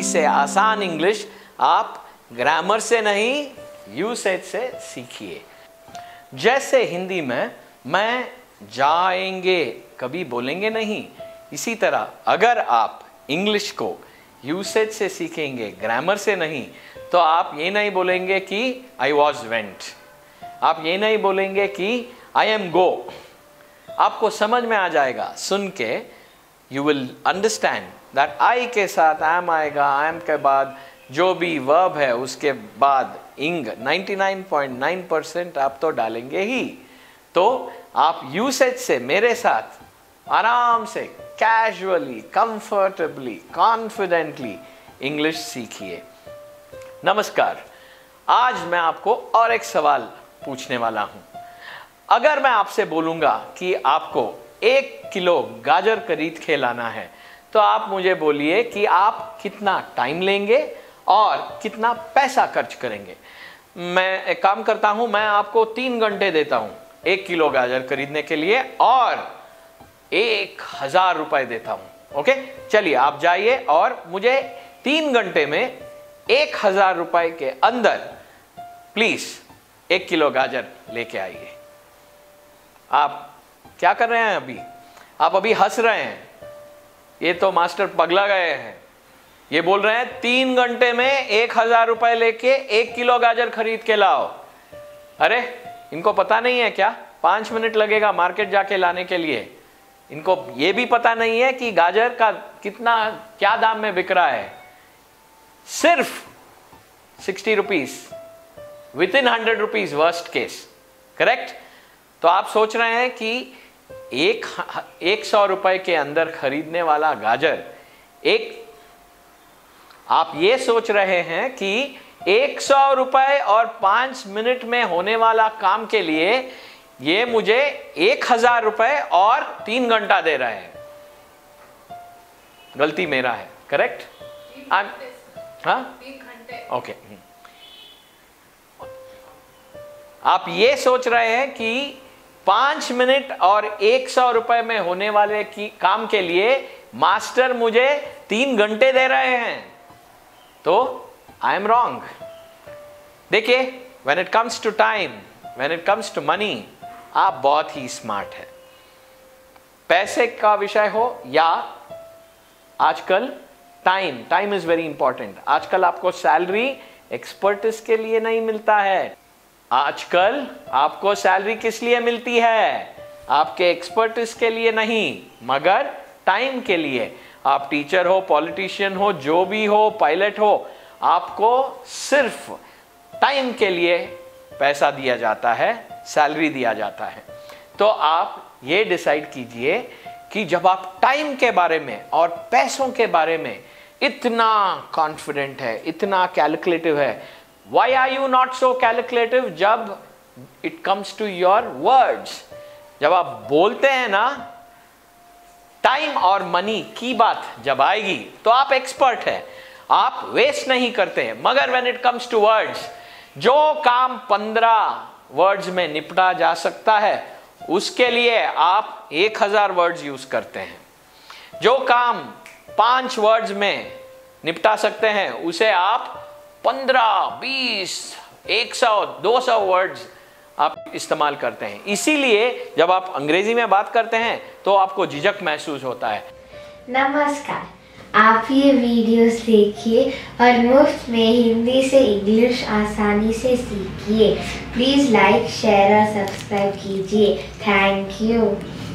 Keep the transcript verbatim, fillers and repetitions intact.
इससे आसान इंग्लिश आप ग्रामर से नहीं, यूसेज से सीखिए। जैसे हिंदी में मैं जाएंगे कभी बोलेंगे नहीं, इसी तरह अगर आप इंग्लिश को यूसेज से सीखेंगे, ग्रामर से नहीं, तो आप ये नहीं बोलेंगे कि आई वॉज वेंट, आप ये नहीं बोलेंगे कि आई एम गो। आपको समझ में आ जाएगा सुन के, you will understand that I के साथ एम आएगा, एम के बाद जो भी वर्ब है उसके बाद इंग निन्यानवे पॉइंट नौ परसेंट आप तो डालेंगे ही। तो आप यूसेज से मेरे साथ आराम से, कैजुअली, कंफर्टेबली, कॉन्फिडेंटली इंग्लिश सीखिए। नमस्कार, आज मैं आपको और एक सवाल पूछने वाला हूं। अगर मैं आपसे बोलूंगा कि आपको एक किलो गाजर खरीद के लाना है, तो आप मुझे बोलिए कि आप कितना टाइम लेंगे और कितना पैसा खर्च करेंगे। मैं एक काम करता हूं, मैं आपको तीन घंटे देता हूं एक किलो गाजर खरीदने के लिए और एक हजार रुपए देता हूं। ओके, चलिए आप जाइए और मुझे तीन घंटे में एक हजार रुपए के अंदर प्लीज एक किलो गाजर लेके आइए। आप क्या कर रहे हैं अभी? आप अभी हंस रहे हैं, ये तो मास्टर पगला गए हैं। ये बोल रहे हैं तीन घंटे में एक हजार रुपए लेके एक किलो गाजर खरीद के लाओ। अरे इनको पता नहीं है क्या पांच मिनट लगेगा मार्केट जाके लाने के लिए? इनको ये भी पता नहीं है कि गाजर का कितना क्या दाम में बिक रहा है? सिर्फ sixty rupees, within hundred rupees worst case, correct? तो आप सोच रहे हैं कि एक एक सौ रुपए के अंदर खरीदने वाला गाजर, एक आप ये सोच रहे हैं कि एक सौ रुपए और पांच मिनट में होने वाला काम के लिए ये मुझे एक हजार रुपए और तीन घंटा दे रहे हैं। गलती मेरा है, करेक्ट? हाँ, ओके। आप ये सोच रहे हैं कि पांच मिनट और एक सौ रुपए में होने वाले की काम के लिए मास्टर मुझे तीन घंटे दे रहे हैं, तो आई एम रॉन्ग। देखिए, when it comes to time, when it comes to money, आप बहुत ही स्मार्ट है। पैसे का विषय हो या आजकल time, time is very important. आजकल आपको सैलरी एक्सपर्टिस के लिए नहीं मिलता है, आजकल आपको सैलरी किस लिए मिलती है? आपके एक्सपर्टिस के लिए नहीं, मगर टाइम के लिए। आप टीचर हो, पॉलिटिशियन हो, जो भी हो, पायलट हो, आपको सिर्फ टाइम के लिए पैसा दिया जाता है, सैलरी दिया जाता है। तो आप ये डिसाइड कीजिए कि जब आप टाइम के बारे में और पैसों के बारे में इतना कॉन्फिडेंट है, इतना कैलकुलेटिव है, why are you not so calculative जब it comes to your words? जब आप बोलते हैं ना, टाइम और मनी की बात जब आएगी तो आप एक्सपर्ट है, आप वेस्ट नहीं करते हैं। मगर when it comes to words, जो काम पंद्रह वर्ड्स में निपटा जा सकता है उसके लिए आप एक हजार वर्ड्स यूज करते हैं। जो काम पांच वर्ड्स में निपटा सकते हैं उसे आप पंद्रह, बीस, एक सौ, दो सौ वर्ड्स आप इस्तेमाल करते हैं। इसीलिए जब आप अंग्रेजी में बात करते हैं तो आपको झिझक महसूस होता है। नमस्कार, आप ये वीडियोस देखिए और मुफ्त में हिंदी से इंग्लिश आसानी से सीखिए। प्लीज़ लाइक, शेयर और सब्सक्राइब कीजिए। Thank you.